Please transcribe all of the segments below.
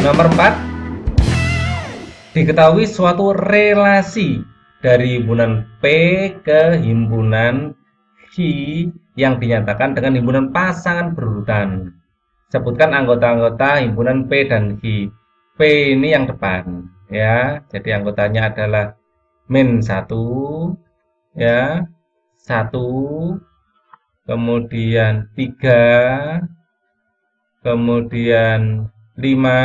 Nomor 4, diketahui suatu relasi dari himpunan P ke himpunan H yang dinyatakan dengan himpunan pasangan berurutan. Sebutkan anggota-anggota himpunan P dan H. P ini yang depan, ya. Jadi anggotanya adalah min 1, ya, 1, kemudian 3, kemudian 5,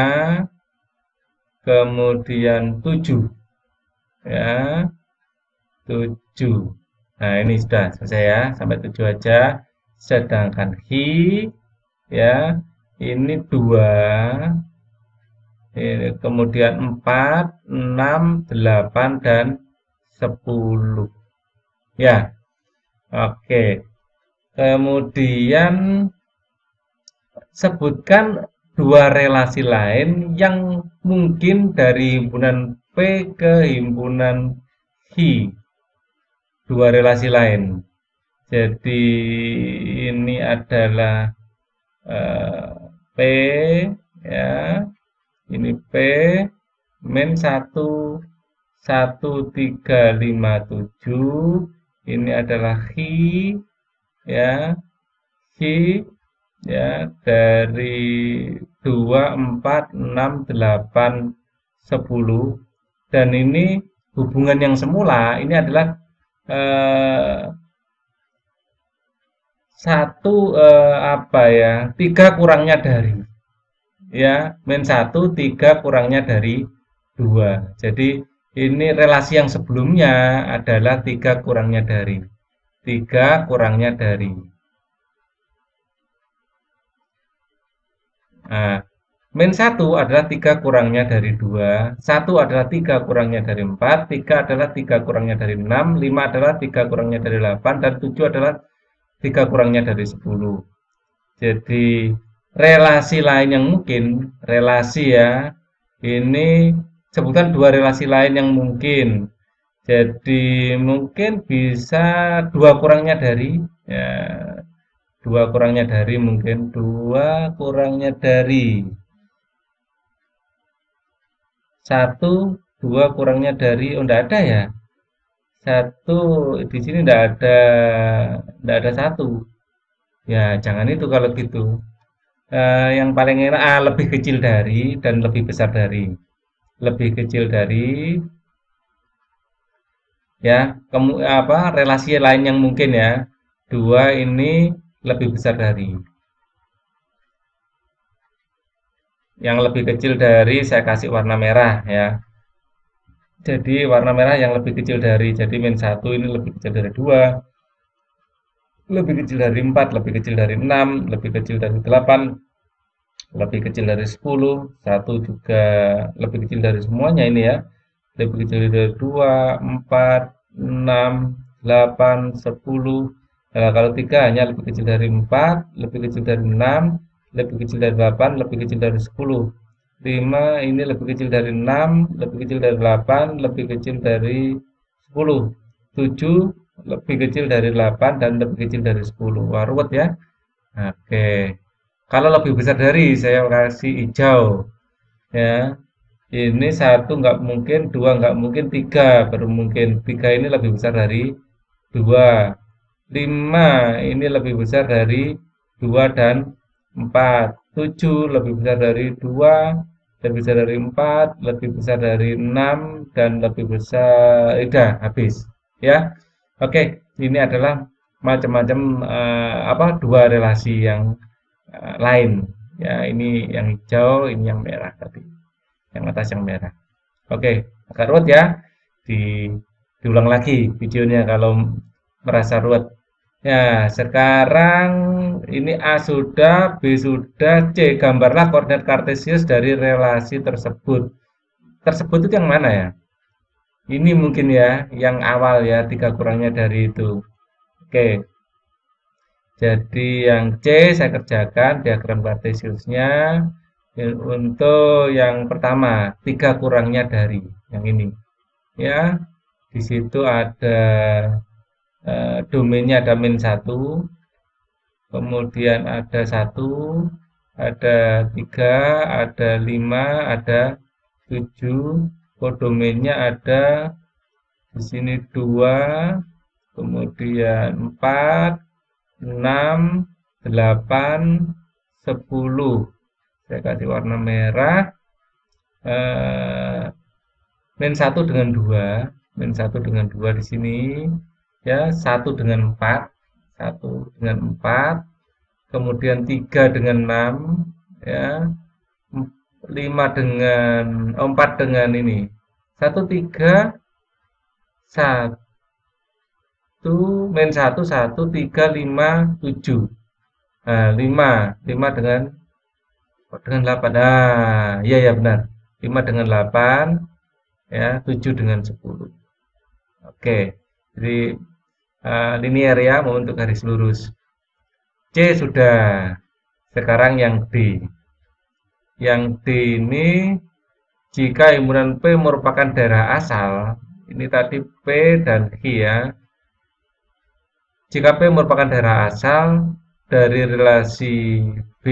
kemudian 7, ya, 7. Nah, ini sudah selesai ya, sampai 7 aja. Sedangkan Hi, ya, ini 2, ini kemudian 4, 6, 8, dan 10. Ya, oke. Kemudian sebutkan dua relasi lain yang mungkin dari himpunan P ke himpunan H. Dua relasi lain. Jadi ini adalah P, ya. Ini P min 1, 1, 3, 5, 7. Ini adalah H, ya. H, ya, dari 2, 4, 6, 8, 10. Dan ini hubungan yang semula ini adalah apa ya, 3 kurangnya dari, ya, min 1, 3 kurangnya dari 2. Jadi ini relasi yang sebelumnya adalah 3 kurangnya dari, 3 kurangnya dari. Nah, min 1 adalah 3 kurangnya dari 2, 1 adalah 3 kurangnya dari 4, 3 adalah 3 kurangnya dari 6, 5 adalah 3 kurangnya dari 8, dan 7 adalah 3 kurangnya dari 10. Jadi relasi lain yang mungkin, relasi ya, ini sebutkan dua relasi lain yang mungkin. Jadi mungkin bisa 2 kurangnya dari, ya, 2 kurangnya dari, mungkin 2 kurangnya dari 1, 2 kurangnya dari, oh enggak ada ya, 1 di sini enggak ada 1. Ya jangan itu kalau gitu. Yang paling enak lebih kecil dari dan lebih besar dari, lebih kecil dari, ya. Relasi lain yang mungkin ya, 2 ini lebih besar dari. Yang lebih kecil dari saya kasih warna merah ya. Jadi warna merah yang lebih kecil dari, jadi min 1 ini lebih kecil dari 2, lebih kecil dari 4, lebih kecil dari 6, lebih kecil dari 8, lebih kecil dari 10, 1 juga lebih kecil dari semuanya ini ya. Lebih kecil dari 2, 4, 6, 8, 10. Nah, kalau 3 hanya lebih kecil dari 4, lebih kecil dari 6, lebih kecil dari 8, lebih kecil dari 10. 5 ini lebih kecil dari 6, lebih kecil dari 8, lebih kecil dari 10. 7 lebih kecil dari 8 dan lebih kecil dari 10. Wah, ruwet ya. Oke. Kalau lebih besar dari, saya kasih hijau. Ya. Ini 1 nggak mungkin, 2 nggak mungkin, 3 baru mungkin. 3 ini lebih besar dari 2. 5 ini lebih besar dari 2 dan 4. 7 lebih besar dari 2, lebih besar dari 4, lebih besar dari 6, dan lebih besar, udah habis ya. Oke, ini adalah macam-macam dua relasi yang lain ya. Ini yang hijau, ini yang merah tadi, yang atas yang merah. Oke, agak ruwet ya, diulang lagi videonya kalau merasa ruwet. Ya, sekarang ini A sudah, B sudah, C. Gambarlah koordinat kartesius dari relasi tersebut. Tersebut itu yang mana ya? Ini mungkin ya, yang awal ya, 3 kurangnya dari itu. Oke. Jadi yang C saya kerjakan diagram kartesiusnya. Untuk yang pertama, 3 kurangnya dari yang ini. Ya, di situ ada domainnya ada min 1, kemudian ada 1, ada 3, ada 5, ada 7, kodomennya ada di sini 2, kemudian 4, 6, 8, 10. Saya kasih warna merah. Min 1 dengan 2, min 1 dengan 2 di sini. Ya, 1 dengan 4, 1 dengan 4, kemudian 3 dengan 6, ya, 5 dengan 4 dengan ini. 1, 3, 1, min 1, 1, 3, 5, 7. Nah, 5 dengan 8. Nah, iya ya benar. 5 dengan 8, ya, 7 dengan 10. Oke. Jadi linear ya, mau untuk garis lurus. C sudah. Sekarang yang D. Yang D ini jika himpunan P merupakan daerah asal, ini tadi P dan Q ya. Jika P merupakan daerah asal dari relasi B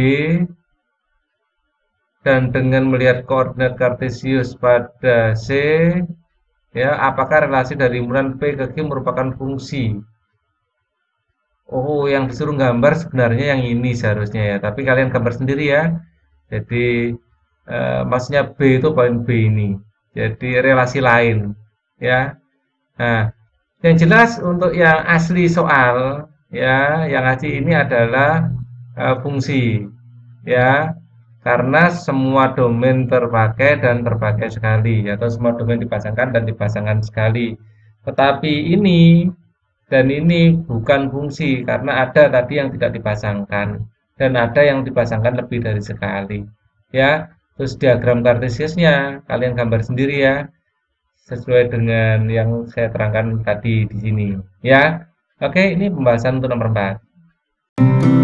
dan dengan melihat koordinat kartesius pada C, ya, apakah relasi dari himpunan P ke Q merupakan fungsi? Oh, yang disuruh gambar sebenarnya yang ini seharusnya ya, tapi kalian gambar sendiri ya. Jadi maksudnya B itu poin B ini. Jadi relasi lain ya. Nah, yang jelas untuk yang asli soal ya, yang asli ini adalah fungsi ya. Karena semua domain terpakai dan terpakai sekali atau semua domain dipasangkan dan dipasangkan sekali. Tetapi ini dan ini bukan fungsi karena ada tadi yang tidak dipasangkan dan ada yang dipasangkan lebih dari sekali ya. Terus diagram kartesiusnya kalian gambar sendiri ya, sesuai dengan yang saya terangkan tadi di sini ya. Oke, ini pembahasan untuk nomor 4.